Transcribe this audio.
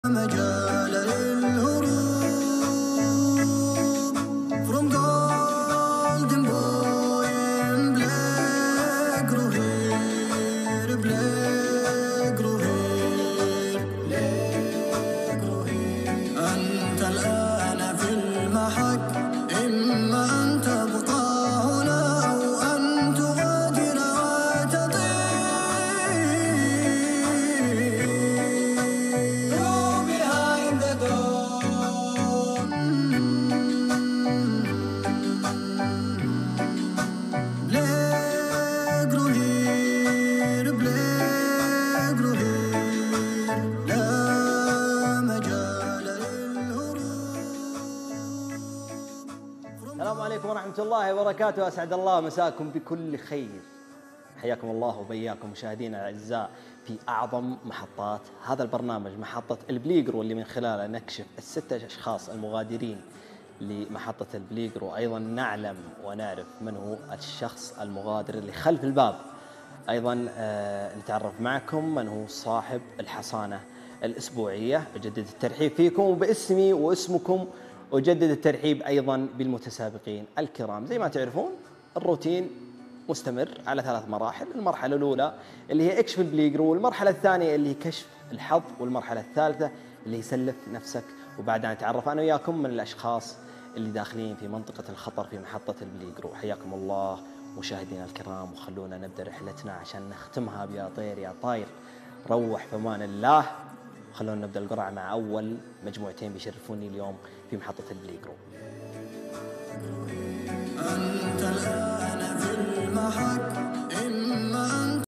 مجال للهروب from golden boy in black grow here black grow here black grow here أنت الآن في المحك إما أن تبقى هنا أو أن تغادر وتطير behind the door black grow here black grow here لا مجال للهروب. السلام عليكم ورحمة الله وبركاته، أسعد الله مساكم بكل خير. حياكم الله وبياكم مشاهدينا الأعزاء في أعظم محطات هذا البرنامج، محطة البليغرو، اللي من خلاله نكشف الستة أشخاص المغادرين لمحطة البليغرو. أيضا نعلم ونعرف من هو الشخص المغادر اللي خلف الباب. أيضا نتعرف معكم من هو صاحب الحصانة الأسبوعية. أجدد الترحيب فيكم وباسمي واسمكم، أجدد الترحيب أيضا بالمتسابقين الكرام. زي ما تعرفون الروتين مستمر على 3 مراحل. المرحلة الأولى اللي هي اكشف البليغرو، والمرحلة الثانية اللي هي كشف الحظ، والمرحلة الثالثة اللي هي سلف نفسك. وبعدها نتعرف أنا وياكم من الأشخاص اللي داخلين في منطقة الخطر في محطة البليغرو. حياكم الله مشاهدينا الكرام، وخلونا نبدأ رحلتنا عشان نختمها بيا طير يا طاير. روح في أمان الله. خلونا نبدأ القرعة مع أول مجموعتين بيشرفوني اليوم في محطة البليغرو. أنت الآن في المحك